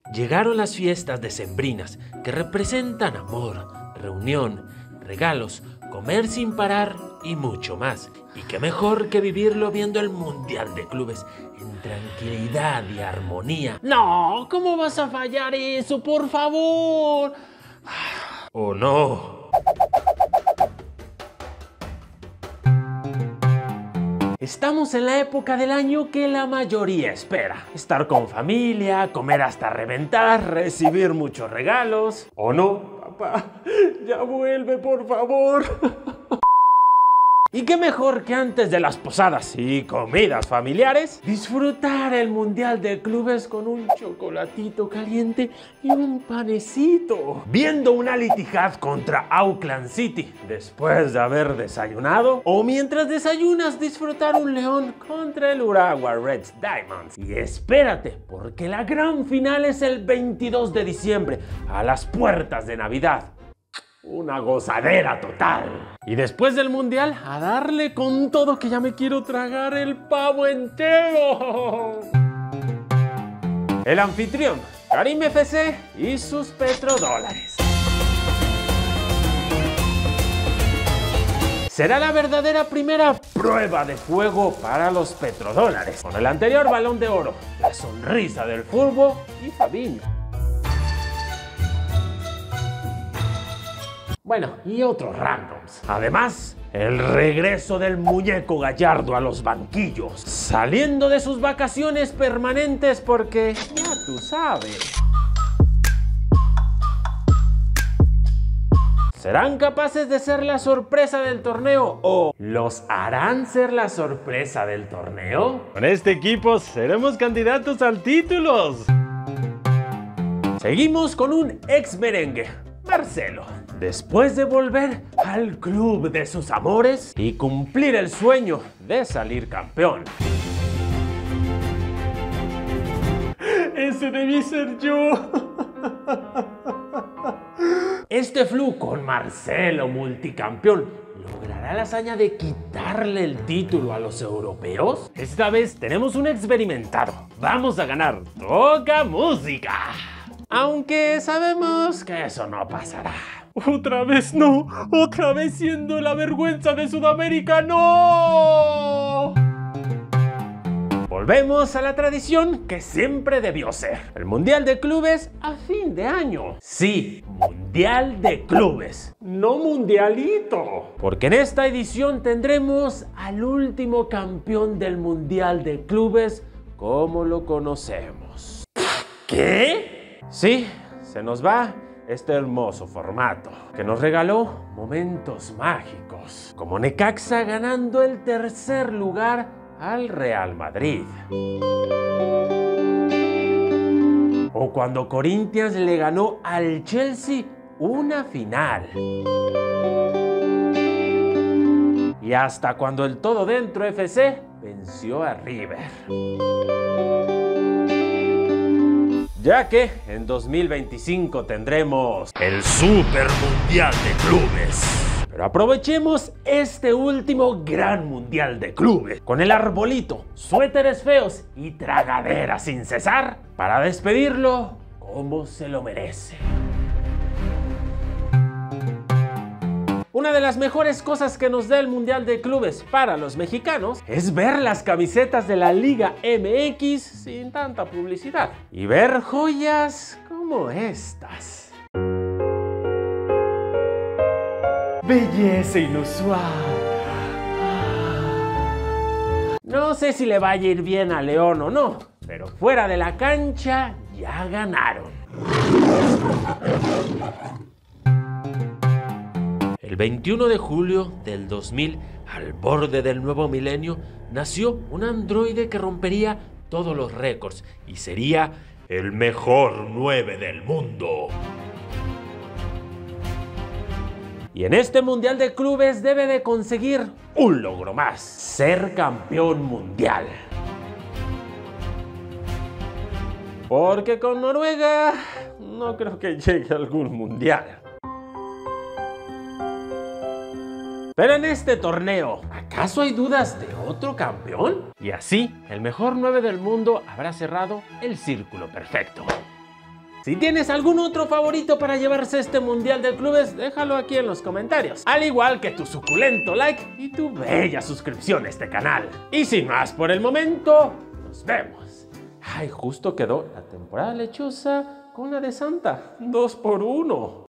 Llegaron las fiestas decembrinas que representan amor, reunión, regalos, comer sin parar y mucho más. Y qué mejor que vivirlo viendo el Mundial de Clubes en tranquilidad y armonía. No, ¿cómo vas a fallar eso? Por favor. ¿O no? Estamos en la época del año que la mayoría espera. Estar con familia, comer hasta reventar, recibir muchos regalos. ¿O no? Papá, ya vuelve, por favor. Y qué mejor que antes de las posadas y comidas familiares, disfrutar el Mundial de Clubes con un chocolatito caliente y un panecito. Viendo un Al Ittihad contra Auckland City después de haber desayunado. O mientras desayunas disfrutar un León contra el Urawa Reds Diamonds. Y espérate, porque la gran final es el 22 de diciembre, a las puertas de Navidad. Una gozadera total. Y después del Mundial, a darle con todo que ya me quiero tragar el pavo entero. El anfitrión, Karim FC y sus petrodólares. Será la verdadera primera prueba de fuego para los petrodólares. Con el anterior Balón de Oro, la sonrisa del fútbol y Fabinho. Bueno, y otros randoms. Además, el regreso del muñeco Gallardo a los banquillos, saliendo de sus vacaciones permanentes porque ya tú sabes. ¿Serán capaces de ser la sorpresa del torneo o los harán ser la sorpresa del torneo? Con este equipo seremos candidatos al título. Seguimos con un ex merengue, Marcelo. Después de volver al club de sus amores y cumplir el sueño de salir campeón. Ese debí ser yo. Este flu con Marcelo multicampeón, ¿logrará la hazaña de quitarle el título a los europeos? Esta vez tenemos un experimentado. Vamos a ganar. ¡Toca música! Aunque sabemos que eso no pasará. ¡Otra vez no! ¡Otra vez siendo la vergüenza de Sudamérica! ¡No! Volvemos a la tradición que siempre debió ser. El Mundial de Clubes a fin de año. Sí, Mundial de Clubes, no Mundialito. Porque en esta edición tendremos al último campeón del Mundial de Clubes como lo conocemos. ¿Qué? Sí, se nos va este hermoso formato que nos regaló momentos mágicos, como Necaxa ganando el tercer lugar al Real Madrid, o cuando Corinthians le ganó al Chelsea una final, y hasta cuando el Todo Dentro FC venció a River. Ya que en 2025 tendremos el Super Mundial de Clubes. Pero aprovechemos este último gran Mundial de Clubes con el arbolito, suéteres feos y tragadera sin cesar para despedirlo como se lo merece. Una de las mejores cosas que nos da el Mundial de Clubes para los mexicanos es ver las camisetas de la Liga MX sin tanta publicidad y ver joyas como estas. Belleza inusual. No sé si le vaya a ir bien a León o no, pero fuera de la cancha ya ganaron. El 21 de julio del 2000, al borde del nuevo milenio, nació un androide que rompería todos los récords y sería el mejor 9 del mundo. Y en este Mundial de Clubes debe de conseguir un logro más: ser campeón mundial. Porque con Noruega no creo que llegue a algún mundial. Pero en este torneo, ¿acaso hay dudas de otro campeón? Y así, el mejor 9 del mundo habrá cerrado el círculo perfecto. Si tienes algún otro favorito para llevarse este Mundial de Clubes, déjalo aquí en los comentarios. Al igual que tu suculento like y tu bella suscripción a este canal. Y sin más por el momento, nos vemos. Ay, justo quedó la temporada lechosa con la de Santa. 2 por 1.